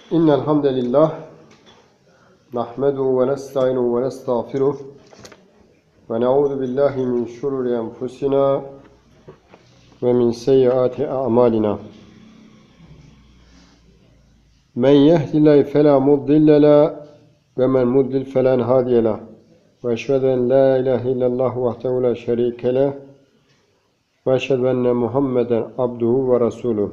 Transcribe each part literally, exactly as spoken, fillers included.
إن الحمد لله نحمده ونستعينه ونستغفره ونعوذ بالله من شرور أنفسنا ومن سيئات أعمالنا من يهد الله فلا مضل له ومن مضلل فلا هادي له وأشهد أن لا إله إلا الله وحده لا شريك له وأشهد أن محمدا عبده ورسوله.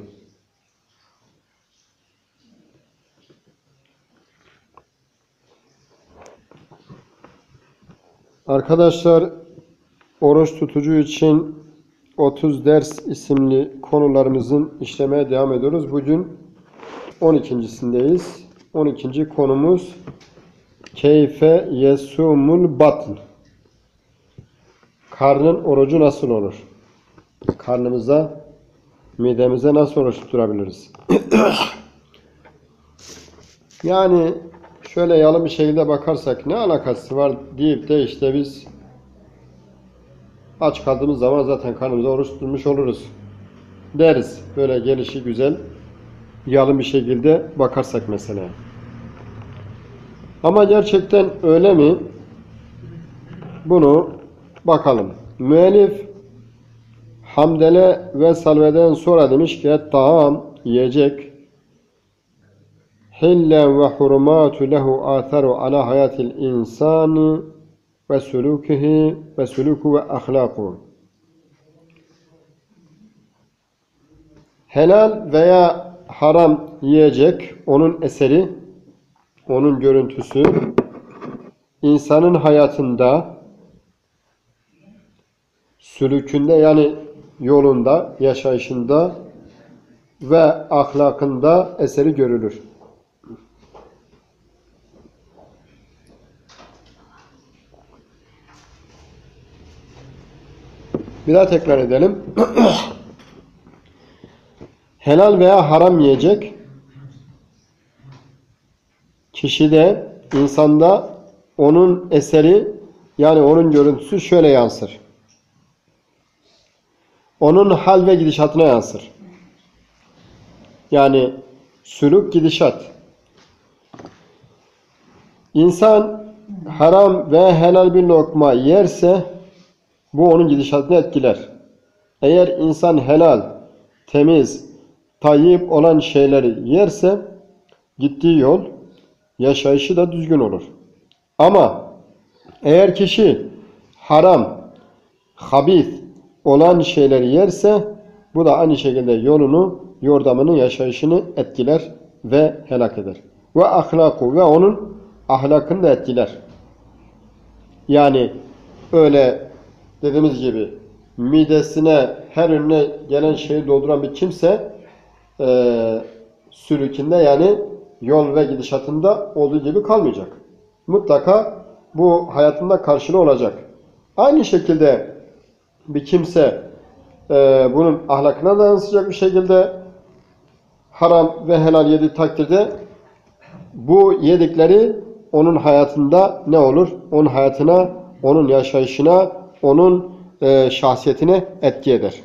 Arkadaşlar, oruç tutucu için otuz ders isimli konularımızın işlemeye devam ediyoruz. Bugün on ikincisindeyiz. on ikinci konumuz Keyfe yesumul batn. Karnın orucu nasıl olur? Karnımıza, midemize nasıl oruç tutturabiliriz? Yani şöyle yalın bir şekilde bakarsak ne alakası var deyip de işte biz aç kaldığımız zaman zaten karnımıza oruç tutmuş oluruz deriz. Böyle gelişi güzel yalın bir şekilde bakarsak mesela. Ama gerçekten öyle mi? Bunu bakalım. Müellif Hamdele ve Salve'den sonra demiş ki "Ta'am yiyecek hillen ve hurumatu lehu atharu ala hayatil insani ve sulukihi ve suluku ve ahlaku." Helal veya haram yiyecek, onun eseri, onun görüntüsü insanın hayatında, sülükünde yani yolunda, yaşayışında ve ahlakında eseri görülür. Bir daha tekrar edelim. Helal veya haram yiyecek kişide, insanda onun eseri yani onun görüntüsü şöyle yansır. Onun hal ve gidişatına yansır. Yani sülük, gidişat. İnsan haram ve helal bir lokma yerse bu onun gidişatını etkiler. Eğer insan helal, temiz, tayyip olan şeyleri yerse gittiği yol, yaşayışı da düzgün olur. Ama eğer kişi haram, habis olan şeyleri yerse bu da aynı şekilde yolunu, yordamını, yaşayışını etkiler ve helak eder. Ve ahlaku ve onun ahlakını da etkiler. Yani öyle dediğimiz gibi midesine, her önüne gelen şeyi dolduran bir kimse e, sülükünde yani yol ve gidişatında olduğu gibi kalmayacak. Mutlaka bu hayatında karşılığı olacak. Aynı şekilde bir kimse e, bunun ahlakına da yansıyacak bir şekilde haram ve helal yediği takdirde bu yedikleri onun hayatında ne olur? Onun hayatına, onun yaşayışına, onun e, şahsiyetine etki eder.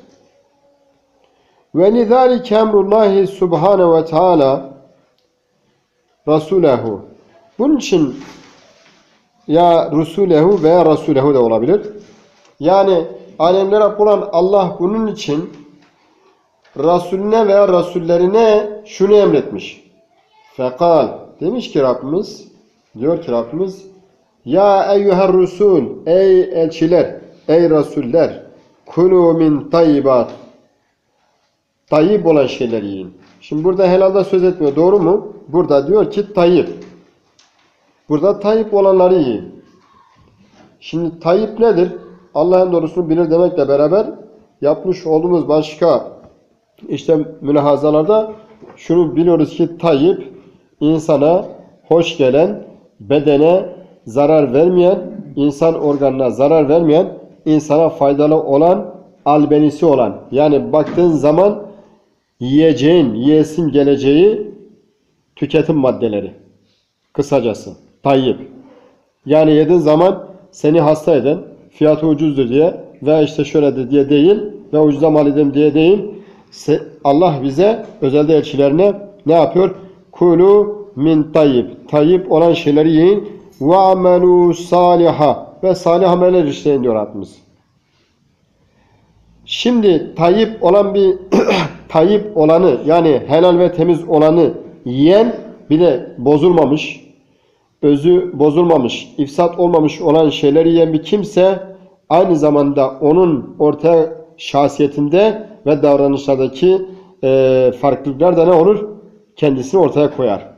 Ve lizâlike emrullâhi subhâne ve teâlâ Rasulehu. Bunun için ya Rusulehu veya Rasulehu da olabilir. Yani alemlere Rabb olan Allah bunun için Resulüne veya Rasullerine şunu emretmiş. Fekal. Demiş ki Rabbimiz, diyor ki Rabbimiz, ya eyyuher rusul, ey elçiler, ey rasuller, kulu min tayyibat. Tayyip olan şeyler yiyin. Şimdi burada helalda söz etmiyor. Doğru mu? Burada diyor ki tayyip. Burada tayyip olanları yiyin. Şimdi tayyip nedir? Allah'ın doğrusunu bilir demekle beraber yapmış olduğumuz başka işte mülahazalarda şunu biliyoruz ki tayyip insana hoş gelen, bedene zarar vermeyen, insan organına zarar vermeyen, insana faydalı olan, albenisi olan. Yani baktığın zaman yiyeceğin, yiyesin geleceği tüketim maddeleri. Kısacası tayyip. Yani yediğin zaman seni hasta eden, fiyatı ucuzdur diye ve işte şöyledir diye değil ve ucuza mal edeyim diye değil. Allah bize özelde elçilerine ne yapıyor? Kulu min tayyib. Tayyib olan şeyleri yiyin. Ve amelu saliha. Ve salih ameller işleyin diyor Rabbimiz. Şimdi tayyip olan bir tayyip olanı yani helal ve temiz olanı yiyen bir de bozulmamış, özü bozulmamış, ifsat olmamış olan şeyleri yiyen bir kimse aynı zamanda onun ortaya şahsiyetinde ve davranışlardaki e, farklılıklar da ne olur? Kendisini ortaya koyar.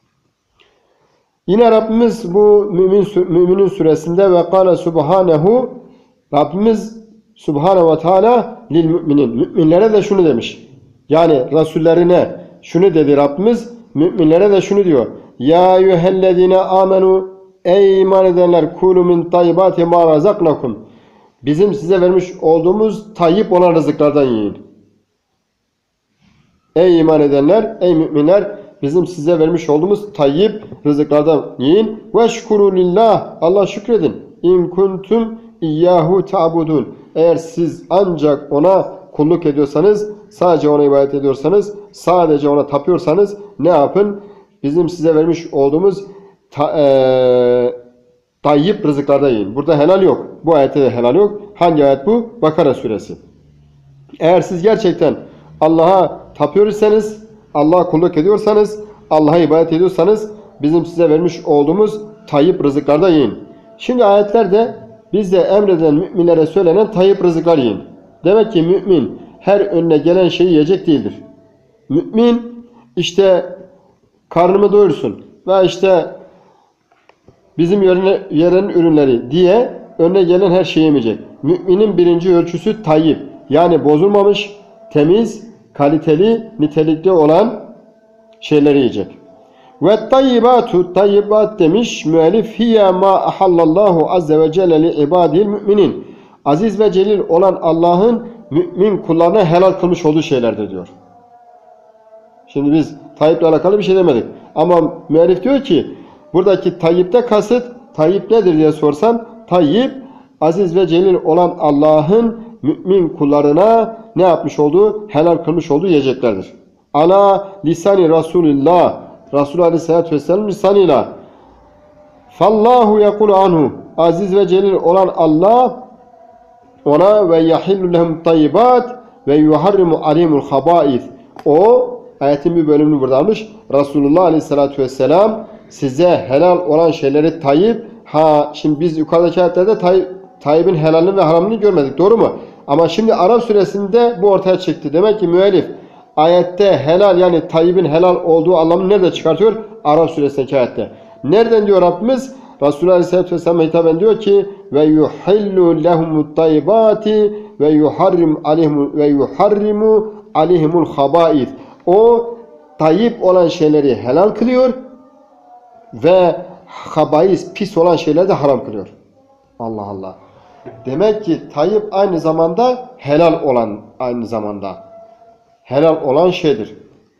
Yine Rabbimiz bu mümin, Müminin suresinde ve kâle subhanehu Rabbimiz Subhanahu ve Teala lil müminin. Müminlere de şunu demiş. Yani Resullerine şunu dedi Rabbimiz. Müminlere de şunu diyor. Ya eyyühellezine amenu ey iman edenler kulu min tayyibati ma razaknakum. Bizim size vermiş olduğumuz tayyip olan rızıklardan yiyin. Ey iman edenler, ey müminler bizim size vermiş olduğumuz tayyip rızıklardan yiyin. Veşkuru lillah. Allah şükredin. İn kuntum iyyahu ta'budun. Eğer siz ancak ona kulluk ediyorsanız, sadece ona ibadet ediyorsanız, sadece ona tapıyorsanız ne yapın? Bizim size vermiş olduğumuz ta, e, tayyip rızıklarda yiyin. Burada helal yok. Bu ayette de helal yok. Hangi ayet bu? Bakara suresi. Eğer siz gerçekten Allah'a tapıyorsanız, Allah'a kulluk ediyorsanız, Allah'a ibadet ediyorsanız bizim size vermiş olduğumuz tayyip rızıklarda yiyin. Şimdi ayetlerde bizde emredilen müminlere söylenen tayyip rızıklar yiyin. Demek ki mümin her önüne gelen şeyi yiyecek değildir. Mümin işte karnımı doyursun ve işte bizim yerenin ürünleri diye önüne gelen her şeyi yemeyecek. Müminin birinci ölçüsü tayyip. Yani bozulmamış, temiz, kaliteli, nitelikli olan şeyleri yiyecek. Ve tayyibatu, tayyibat demiş müellif hiye ma ahallallahu azze ve celle li ibadil müminin. Aziz ve celil olan Allah'ın mümin kullarına helal kılmış olduğu şeylerdir diyor. Şimdi biz tayyiple alakalı bir şey demedik. Ama müellif diyor ki buradaki tayyipte kasıt tayyip nedir diye sorsan tayyip aziz ve celil olan Allah'ın mümin kullarına ne yapmış olduğu, helal kılmış olduğu yiyeceklerdir. Ala lisani Resulillah, Resulullah Aleyhisselatü Vesselam lisanıyla fallahu yekulu anhu, aziz ve celil olan Allah ona ve yahillu lehum tayyibat ve yuharrimu alimul habais. O ayetin bir bölümünü burada almış. Resulullah Aleyhisselatü Vesselam size helal olan şeyleri tayyip. Ha şimdi biz yukarıdaki ayetlerde tay, tayyibin helalini ve haramını görmedik. Doğru mu? Ama şimdi Arap suresinde bu ortaya çıktı. Demek ki müellif ayette helal yani tayyibin helal olduğu anlamını nerede çıkartıyor? Arap suresindeki ayette. Nereden diyor Rabbimiz? Resulullah Aleyhisselatü Vesselam'a hitaben diyor ki ve yuhillu lehumut tayyibati ve yuharrim aleyhim ve yuharrimu aleyhimul habais. O tayyip olan şeyleri helal kılıyor ve habais pis olan şeyleri de haram kılıyor. Allah Allah. Demek ki tayyip aynı zamanda helal olan aynı zamanda helal olan şeydir.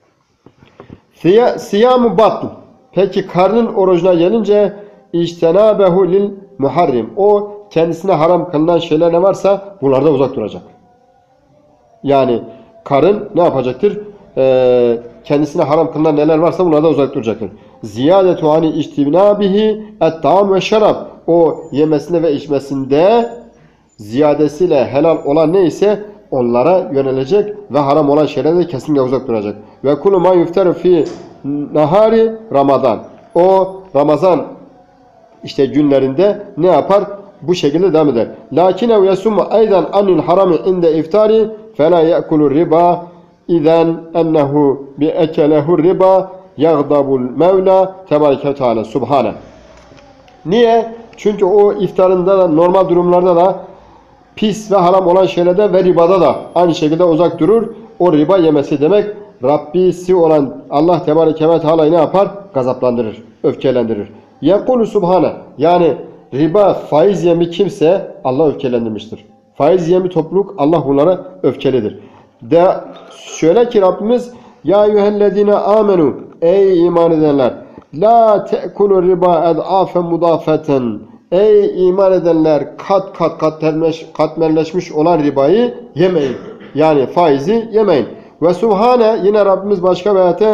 Siyamu batn. Peki karnın orucuna gelince İctenabehu lil muharrim. O kendisine haram kılınan şeyler ne varsa bunlardan uzak duracak. Yani karın ne yapacaktır? Ee, kendisine haram kılınan neler varsa bunlardan uzak duracaktır. Ziyadetu ani içtibnabihi et-ta'am ve şarab. O yemesinde ve içmesinde ziyadesiyle helal olan neyse onlara yönelecek ve haram olan şeylerden kesinlikle uzak duracak. Ve kulu ma yuftaru fi nahari Ramazan. O Ramazan işte günlerinde ne yapar? Bu şekilde devam eder. Lakine yasumu aydan anil harami inde iftari fela ya'kulu riba izen ennehu bi ekelehu riba yaghdabul mevla tebareke ve teala subhane. Niye? Çünkü o iftarında da normal durumlarda da pis ve haram olan şeylerde ve ribada da aynı şekilde uzak durur. O riba yemesi demek Rabbisi olan Allah tebareke ve teala'yı ne yapar? Gazaplandırır, öfkelendirir. Yekulu subhane. Yani riba faiz yiyen bir kimse Allah öfkelendirmiştir. Faiz yiyen bir topluluk Allah bunlara öfkelidir. De şöyle ki Rabbimiz ya eyyühellezine amenu ey iman edenler la te'kulu riba ed'afen mudafeten. Ey iman edenler kat kat katmerleş, katmerleşmiş olan ribayı yemeyin. Yani faizi yemeyin. Ve subhane yine Rabbimiz başka bir ayette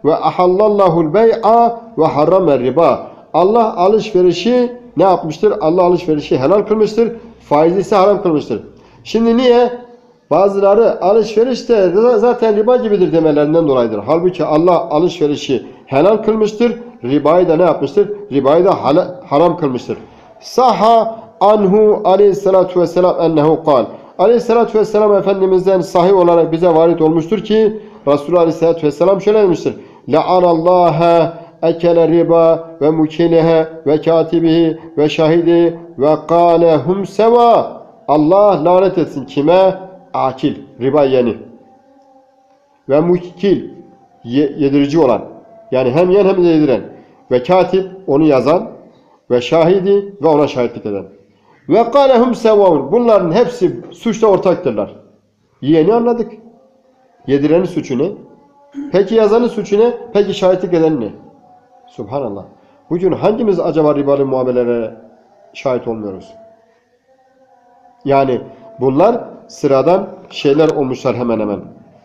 ve ahallallahu'l bey'a ve harrama riba. Allah alışverişi ne yapmıştır? Allah alışverişi helal kılmıştır. Faizi ise haram kılmıştır. Şimdi niye? Bazıları alışveriş de zaten riba gibidir demelerinden dolayıdır. Halbuki Allah alışverişi helal kılmıştır. Ribayı da ne yapmıştır? Ribayı da haram kılmıştır. Saha anhu aleyhissalatu vesselam ennehu kal. Aleyhissalatu vesselam Efendimiz'den sahih olarak bize varit olmuştur ki Resulullah aleyhissalatu vesselam şöyle demiştir. La'anallaha ekele riba ve mukilehe ve katibihi ve şahidi ve kâlehum seva. Allah lanet etsin kime? Akil, riba yeni. Ve mukil, yedirici olan. Yani hem yen hem de yediren. Ve katip, onu yazan. Ve şahidi ve ona şahitlik eden. Ve kâlehum sevâun. Bunların hepsi suçta ortaktırlar. Yiyeni anladık. Yedirenin suçu ne? Peki yazanın suçu ne? Peki şahitlik eden ne? Subhanallah. Bugün hangimiz acaba ribalı muamelelere şahit olmuyoruz? Yani bunlar sıradan şeyler olmuşlar hemen hemen.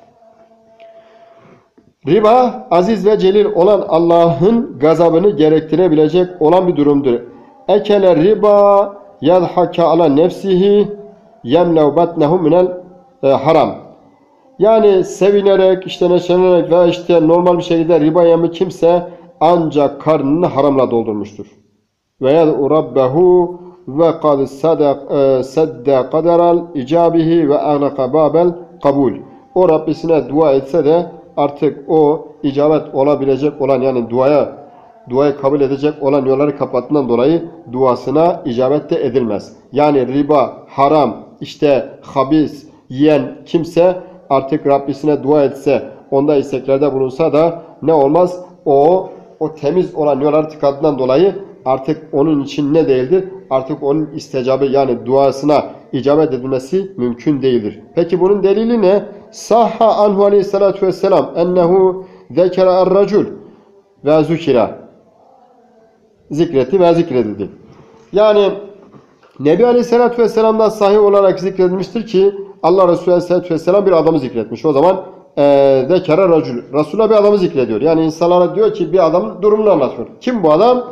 Riba, aziz ve celil olan Allah'ın gazabını gerektirebilecek olan bir durumdur. Ekele riba yadhaka ala nefsihi yemlev batnehu minel haram. Yani sevinerek, işte neşelenerek veya işte normal bir şekilde riba yemiş kimse ancak karnını haramla doldurmuştur. Ve yad'u rabbehu ve kad sadde kaderal icabihi ve ahlaka babel kabul. O Rabbisine dua etse de artık o icabet olabilecek olan yani duaya duayı kabul edecek olan yolları kapattığından dolayı duasına icabet de edilmez. Yani riba, haram, işte habis yiyen kimse artık Rabbisine dua etse, onda isteklerde bulunsa da ne olmaz? O o temiz olan yolları tıkadığından dolayı artık onun için ne değildir? Artık onun istecabı yani duasına icabet edilmesi mümkün değildir. Peki bunun delili ne? Sahha anhu aleyhissalatu vesselam ennehu zekera er-racul ve zükira. Zikretti ve zikredildi. Yani Nebi Aleyhisselatü Vesselam'dan sahih olarak zikredilmiştir ki Allah Resulü Aleyhisselatü Vesselam bir adamı zikretmiş. O zaman zekera racul. Resulullah bir adamı zikrediyor. Yani insanlara diyor ki bir adamın durumunu anlatıyor. Kim bu adam?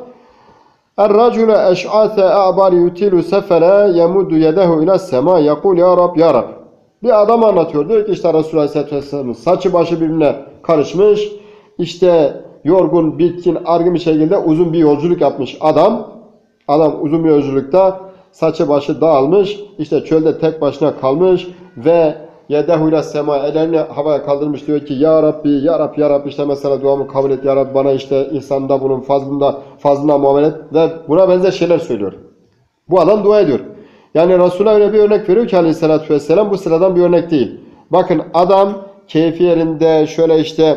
Er-racule eş'ate a'bari yutilu sefere yemuddu yedehu ila sema yakul ya Rab ya Rab. Bir adam anlatıyor. Diyor ki işte Resulullah Aleyhisselatü Vesselam'ın saçı başı birbirine karışmış. İşte yorgun, bitkin, argın bir şekilde uzun bir yolculuk yapmış adam. Adam uzun bir yolculukta saçı başı dağılmış. İşte çölde tek başına kalmış ve yedehu ila sema ellerini havaya kaldırmış diyor ki ya Rabbi ya Rabbi ya Rabbi işte mesela duamı kabul et ya Rabbi bana işte ihsanda bunun fazlında fazlına muamele et ve buna benzer şeyler söylüyor. Bu adam dua ediyor. Yani Resulullah öyle bir örnek veriyor ki Aleyhisselatü Vesselam bu sıradan bir örnek değil. Bakın adam keyfi yerinde şöyle işte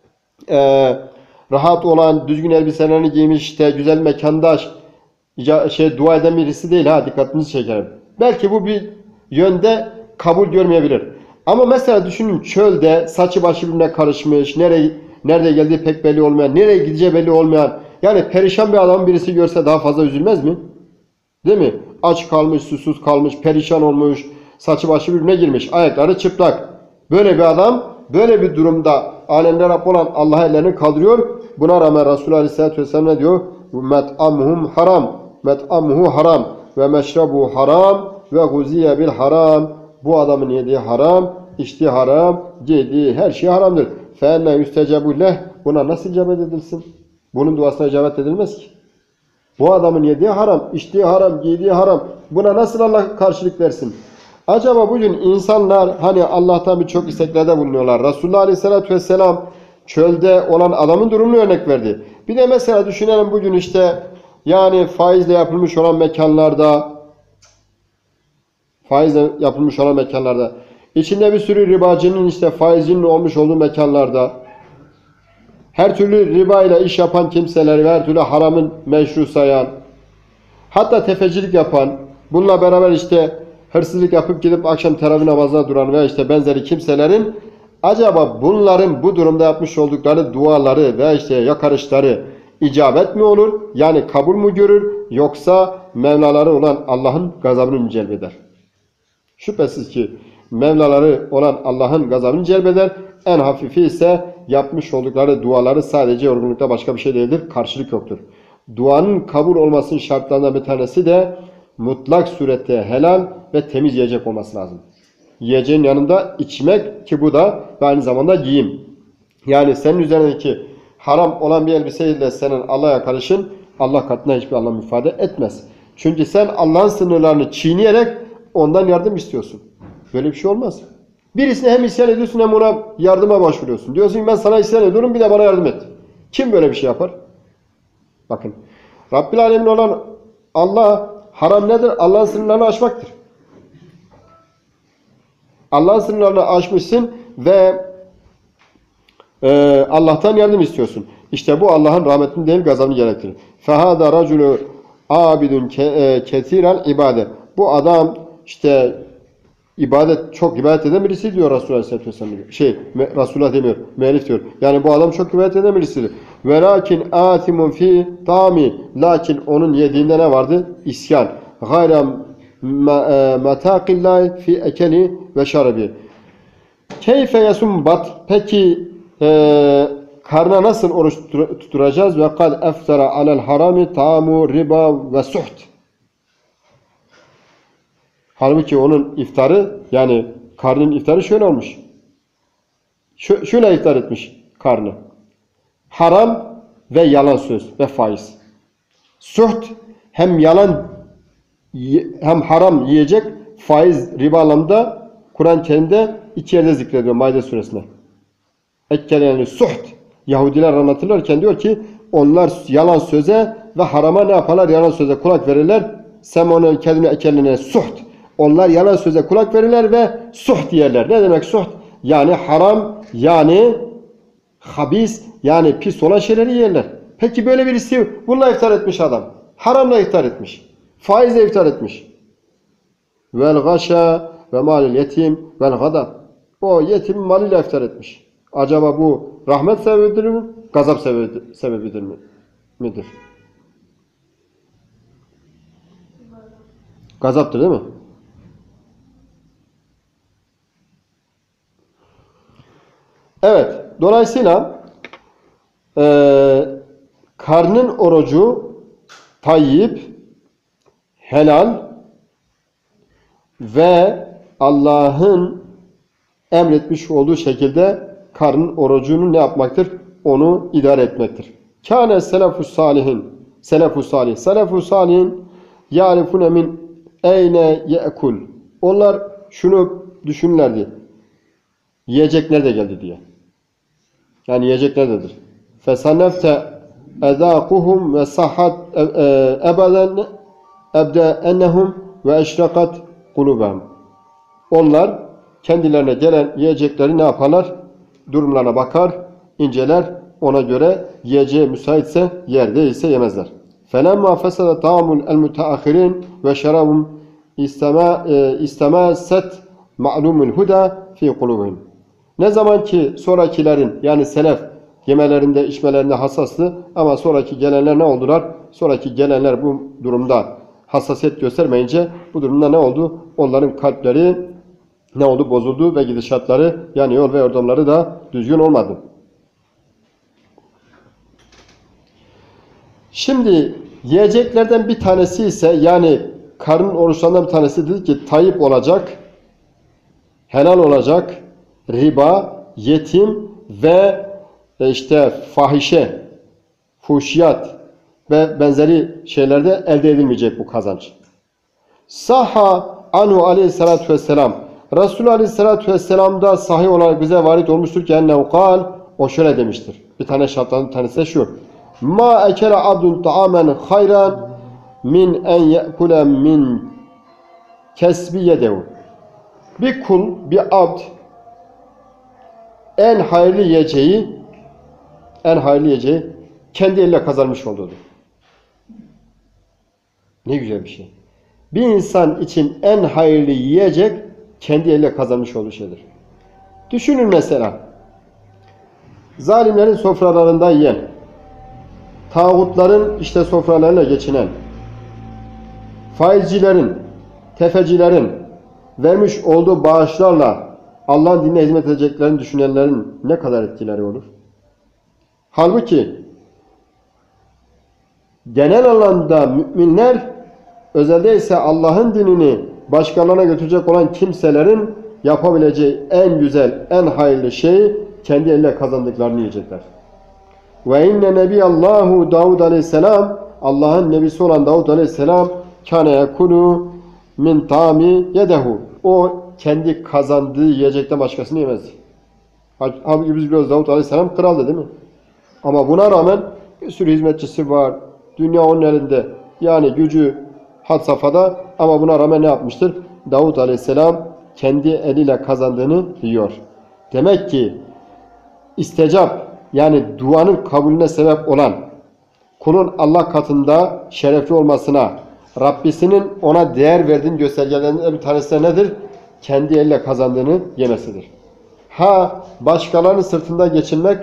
eee rahat olan, düzgün elbiselerini giymiş, işte güzel mekanda şey dua eden birisi değil ha dikkatinizi çekerim. Belki bu bir yönde kabul görmeyebilir. Ama mesela düşünün çölde saçı başı birbirine karışmış, nereye nerede geldiği pek belli olmayan, nereye gideceği belli olmayan, yani perişan bir adamın birisi görse daha fazla üzülmez mi? Değil mi? Aç kalmış, susuz kalmış, perişan olmuş, saçı başı birbirine girmiş, ayakları çıplak. Böyle bir adam böyle bir durumda alemde Rabb olan Allah'a ellerini kaldırıyor. Buna rağmen Resulullah Aleyhisselatü Vesselam ne diyor? Met'amuhum haram. Met'amuhu haram. Ve meşrabu haram. Ve guziye bil haram. Bu adamın yediği haram, içtiği haram, giydiği her şey haramdır. Feenne yüstecebu leh. Buna nasıl icabet edilsin? Bunun duasına icabet edilmez ki. Bu adamın yediği haram, içtiği haram, giydiği haram. Buna nasıl Allah karşılık versin? Acaba bugün insanlar hani Allah'tan birçok isteklerde bulunuyorlar. Resulullah Aleyhisselatü Vesselam çölde olan adamın durumunu örnek verdi. Bir de mesela düşünelim bugün işte yani faizle yapılmış olan mekanlarda faizle yapılmış olan mekanlarda içinde bir sürü ribacının işte faizcinin olmuş olduğu mekanlarda her türlü riba ile iş yapan kimseleri ve her türlü haramın meşru sayan hatta tefecilik yapan bununla beraber işte hırsızlık yapıp gidip akşam teravih namazına duran veya işte benzeri kimselerin acaba bunların bu durumda yapmış oldukları duaları veya işte yakarışları icabet mi olur? Yani kabul mü görür? Yoksa Mevlaları olan Allah'ın gazabını mı celbeder? Şüphesiz ki Mevlaları olan Allah'ın gazabını celbeder. En hafifi ise yapmış oldukları duaları sadece yorgunlukta başka bir şey değildir. Karşılık yoktur. Duanın kabul olmasının şartlarından bir tanesi de mutlak surette helal ve temiz yiyecek olması lazım. Yiyeceğin yanında içmek, ki bu da aynı zamanda giyim. Yani senin üzerindeki haram olan bir elbiseyle senin Allah'a yakarışın Allah katına hiçbir anlam ifade etmez. Çünkü sen Allah'ın sınırlarını çiğneyerek ondan yardım istiyorsun. Böyle bir şey olmaz. Birisine hem isyan ediyorsun hem ona yardıma başvuruyorsun. Diyorsun ki ben sana isyan ediyorum, bir de bana yardım et. Kim böyle bir şey yapar? Bakın. Rabbil Alemin olan Allah, haram nedir? Allah'ın sınırlarını aşmaktır. Allah'ın sınırlarını aşmışsın ve e, Allah'tan yardım istiyorsun. İşte bu Allah'ın rahmetini değil gazabını gerektirir. فَهَذَا رَجُلُ عَابِدٌ كَثِيرًا ibade. Bu adam işte ibadet, çok ibadet eden birisi diyor Resulullah Aleyhisselatü Vesselam. Şey, Resulullah demiyor, müellif diyor. Yani bu adam çok ibadet eden birisidir. وَلَاكِنْ آتِمٌ فِي طَامِ Lakin onun yediğinde ne vardı? İsyan. غَيْرَ مَتَاقِ اللّٰهِ فِي اَكَلِ وَشَرَبِ Keyfe yasumbat. Peki e, karna nasıl oruç tutturacağız? Ve kad eftara alel harami tamu riba ve suht. Halbuki onun iftarı, yani karnın iftarı şöyle olmuş. Ş şöyle iftar etmiş karnı. Haram ve yalan söz ve faiz. Suht hem yalan hem haram yiyecek, faiz riba anlamda Kur'an-ı Kerim'de iki yerde zikrediyor Maide suresinde. Ekkeleni suht. Yahudiler anlatırlarken diyor ki onlar yalan söze ve harama ne yaparlar? Yalan söze kulak verirler. Semonel kelime ekkelene suht. Onlar yalan söze kulak verirler ve suht yerler. Ne demek suht? Yani haram, yani habis, yani pis olan şeyleri yerler. Peki böyle birisi bununla iftar etmiş adam. Haramla iftar etmiş. Faizle iftar etmiş. Vel gaşa ve malil yetim vel gada. O yetim malıyla iftar etmiş. Acaba bu rahmet sebebidir mi? Gazap sebebidir, sebebidir mi? Midir? Gazaptır değil mi? Evet. Dolayısıyla e, karnın orucu tayyip, helal ve Allah'ın emretmiş olduğu şekilde karnın orucunu ne yapmaktır? Onu idare etmektir. Kâne selefus salihin. Selefus salih. Selefus salihin yârifune min eyne ye'kul. Onlar şunu düşünürlerdi. Yiyecek nerede geldi diye. Yani yiyecek nerededir? Fesannefte ezâkuhum ve sahhat ebeden ebde ennehum ve eşrakat kulubehum. Onlar kendilerine gelen yiyecekleri ne yaparlar? Durumlarına bakar, inceler, ona göre yiyeceğe müsaitse yer, değilse yemezler. فَلَمَّا فَسَدَ طَعَمُ الْمُتَأَخِرِينَ وَشَرَابُمْ اِسْتَمَاسَتْ مَعْلُومُ الْهُدَى فِي قُلُوبِهِمْ. Ne zaman ki sonrakilerin, yani selef yemelerinde, içmelerinde hassastı ama sonraki gelenler ne oldular? Sonraki gelenler bu durumda hassasiyet göstermeyince bu durumda ne oldu? Onların kalpleri ne oldu? Bozuldu ve gidişatları, yani yol ve yordamları da düzgün olmadı. Şimdi yiyeceklerden bir tanesi ise, yani karın oruçlarından bir tanesi dedi ki tayyip olacak, helal olacak, riba, yetim ve işte fahişe, fuhşiyat ve benzeri şeylerde elde edilmeyecek bu kazanç. Saha anhu aleyhissalatu vesselam. Resulullah aleyhissalatu vesselam'da sahih olarak bize varit olmuştur ki ennehu kal, o şöyle demiştir. Bir tane şartlardan bir tanesi de şu. Ma ekele abdun ta'amen hayran min en ye'kule min kesbi yedehu. Bir kul, bir abd en hayırlı yiyeceği en hayırlı yiyeceği kendi eliyle kazanmış olduğudur. Ne güzel bir şey. Bir insan için en hayırlı yiyecek kendi eliyle kazanmış olduğu şeydir. Düşünün mesela. Zalimlerin sofralarında yiyen, tağutların işte sofralarıyla geçinen, faizcilerin, tefecilerin vermiş olduğu bağışlarla Allah'ın dinine hizmet edeceklerini düşünenlerin ne kadar etkileri olur? Halbuki genel anlamda müminler, özelde ise Allah'ın dinini başkalarına götürecek olan kimselerin yapabileceği en güzel, en hayırlı şeyi kendi elle kazandıklarını yiyecekler. Ve inne nebiyallahu Davud aleyhisselam, Allah'ın nebisi olan Davud aleyhisselam, kâne yekulu min tami yedehu. O kendi kazandığı yiyecekten başkasını yemezdi. Halbuki biz biliyoruz Davud aleyhisselam kraldı değil mi? Ama buna rağmen bir sürü hizmetçisi var. Dünya onun elinde. Yani gücü had safhada, ama buna rağmen ne yapmıştır? Davud aleyhisselam kendi eliyle kazandığını yiyor. Demek ki istecap, yani duanın kabulüne sebep olan, kulun Allah katında şerefli olmasına, Rabbisinin ona değer verdiğini göstergelerinden bir tanesi de nedir? Kendi eliyle kazandığını yemesidir. Ha, başkalarının sırtında geçinmek,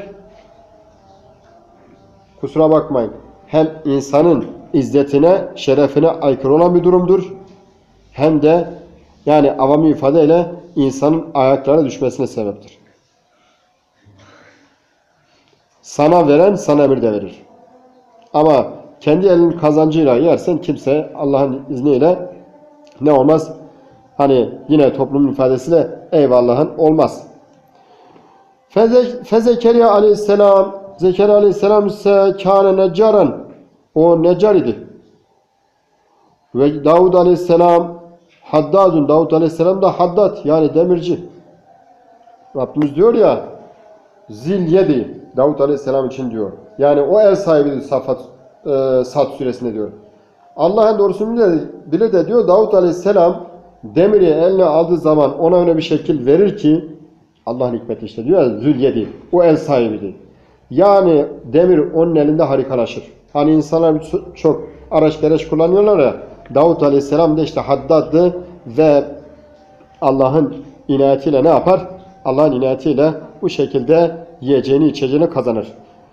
kusura bakmayın, hem insanın izzetine, şerefine aykırı olan bir durumdur, hem de yani avami ifadeyle insanın ayaklarına düşmesine sebeptir. Sana veren sana emir de verir. Ama kendi elinin kazancıyla yersen kimse Allah'ın izniyle ne olmaz? Hani yine toplumun ifadesiyle eyvallahın olmaz. Fe Zekeriya aleyhisselam, Zekeriya aleyhisselam ise kâne neccaran, o neccar idi. Ve Davud aleyhisselam haddadun, Davud aleyhisselam da haddad, yani demirci. Rabbimiz diyor ya, zil yedi, Davud aleyhisselam için diyor. Yani o ev sahibidir Safat, e, Sad suresinde diyor. Allah'ın doğrusunu bile, bile de diyor, Davud aleyhisselam demiri eline aldığı zaman ona öyle bir şekil verir ki, Allah'ın hikmeti işte diyor ya, zil yedi, o ev sahibidir. Yani demir onun elinde harikalaşır. Hani insanlar çok araç gereç kullanıyorlar ya, Davud aleyhisselam da işte haddaddı ve Allah'ın inayetiyle ne yapar? Allah'ın inayetiyle bu şekilde yiyeceğini içeceğini kazanır.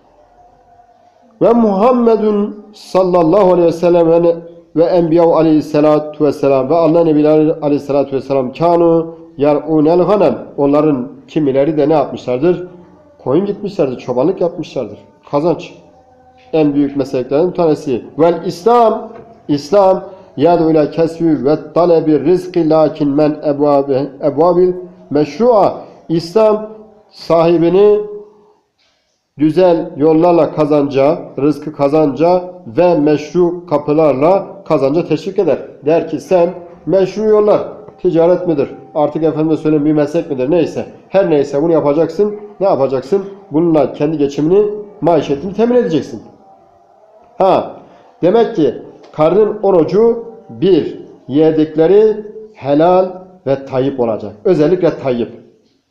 Ve Muhammedun sallallahu aleyhi ve sellem ve enbiya aleyhissalatu vesselam ve Allah nebileri aleyhissalatu vesselam kanu yar'unel ghanem. Onların kimileri de ne yapmışlardır? Koyun gitmişlerdir, çobanlık yapmışlardır. Kazanç. En büyük mesleklerden bir tanesi. Vel İslam, İslam yad'u ila kesbi ve talebi rizqi lakin men ebvabi ebvabil meşru'a. İslam sahibini güzel yollarla kazanca, rızkı kazanca ve meşru kapılarla kazanca teşvik eder. Der ki sen meşru yollar, ticaret midir? Artık efendime söyleyeyim bir meslek midir? Neyse. Her neyse bunu yapacaksın. Ne yapacaksın? Bununla kendi geçimini, maişetini temin edeceksin. Ha, demek ki karnın orucu bir, yedikleri helal ve tayyip olacak. Özellikle tayyip.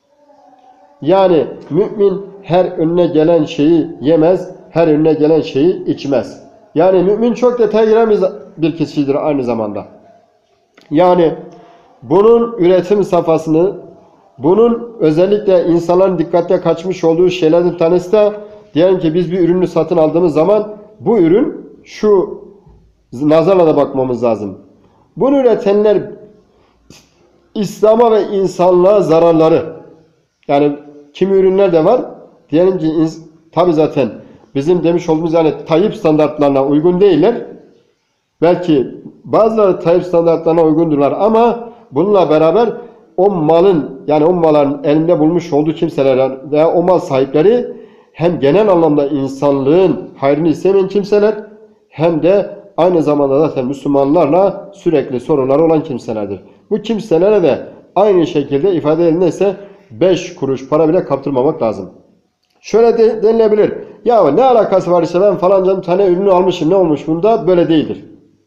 Yani mümin her önüne gelen şeyi yemez, her önüne gelen şeyi içmez. Yani mümin çok detaya giren bir kişidir aynı zamanda. Yani bunun üretim safhasını, bunun özellikle insanların dikkate kaçmış olduğu şeylerden tanesi de, diyelim ki biz bir ürünü satın aldığımız zaman bu ürün şu nazarla da bakmamız lazım. Bunu üretenler İslam'a ve insanlığa zararları, yani kimi ürünler de var, diyelim ki tabi zaten bizim demiş olduğumuz yani tayyip standartlarına uygun değiller. Belki bazıları tayyip standartlarına uygundurlar ama bununla beraber o malın, yani o malın elinde bulmuş olduğu kimseler veya o mal sahipleri hem genel anlamda insanlığın hayrını istemeyen kimseler, hem de aynı zamanda zaten Müslümanlarla sürekli sorunları olan kimselerdir. Bu kimselere de aynı şekilde ifade edilirse beş kuruş para bile kaptırmamak lazım. Şöyle de denilebilir. Ya ne alakası var işte ben falanca tane ürünü almışım, ne olmuş bunda? Böyle değildir.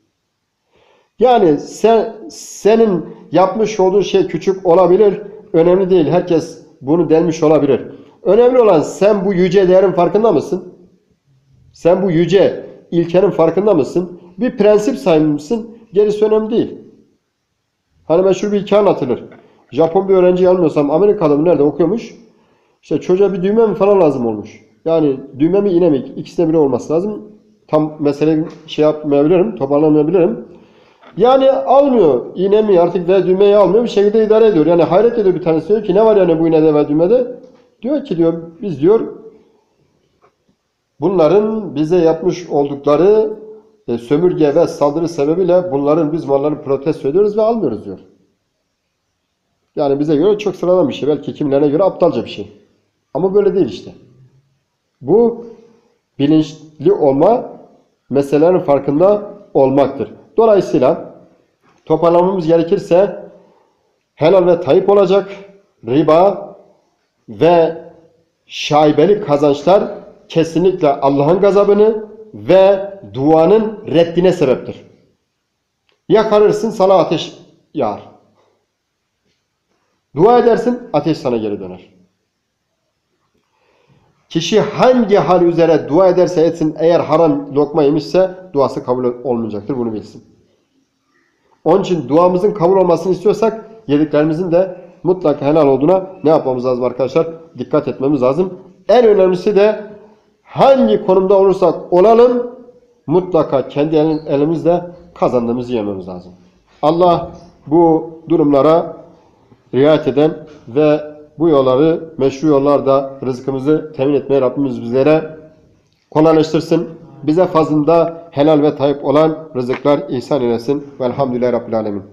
Yani sen, senin yapmış olduğun şey küçük olabilir. Önemli değil. Herkes bunu denmiş olabilir. Önemli olan sen bu yüce değerin farkında mısın? Sen bu yüce ilkenin farkında mısın? Bir prensip sahibi misin? Gerisi önemli değil. Hani meşhur bir hikaye anlatılır. Japon bir öğrenci yanılmıyorsam Amerika'da mı nerede okuyormuş? İşte çocuğa bir düğme mi falan lazım olmuş. Yani düğme mi iğne mi? İkisine biri olması lazım. Tam meseleyi şey yapmayabilirim, toparlamayabilirim. Yani almıyor. İğne mi artık ve düğmeyi almıyor. Bir şekilde idare ediyor. Yani hayret ediyor bir tanesi. Diyor ki ne var yani bu iğnede ve düğmede? Diyor ki diyor biz diyor bunların bize yapmış oldukları e, sömürge ve saldırı sebebiyle bunların biz mallarını protesto ediyoruz ve almıyoruz diyor. Yani bize göre çok sıradan bir şey. Belki kimilerine göre aptalca bir şey. Ama böyle değil işte. Bu bilinçli olma, meselelerin farkında olmaktır. Dolayısıyla toparlamamız gerekirse helal ve tayyip olacak, riba ve şaibeli kazançlar kesinlikle Allah'ın gazabını ve duanın reddine sebeptir. Yakarırsın, sana ateş yağar. Dua edersin, ateş sana geri döner. Kişi hangi hal üzere dua ederse etsin, eğer haram lokma yemişse duası kabul olmayacaktır, bunu bilsin. Onun için duamızın kabul olmasını istiyorsak yediklerimizin de mutlaka helal olduğuna ne yapmamız lazım arkadaşlar? Dikkat etmemiz lazım. En önemlisi de hangi konumda olursak olalım mutlaka kendi elimizle kazandığımızı yememiz lazım. Allah bu durumlara riayet eden ve bu yolları meşru yollarda rızkımızı temin etmeye Rabbimiz bizlere kolaylaştırsın. Bize fazlında helal ve tayyip olan rızıklar ihsan eylesin. Velhamdülillahi Rabbil Alemin.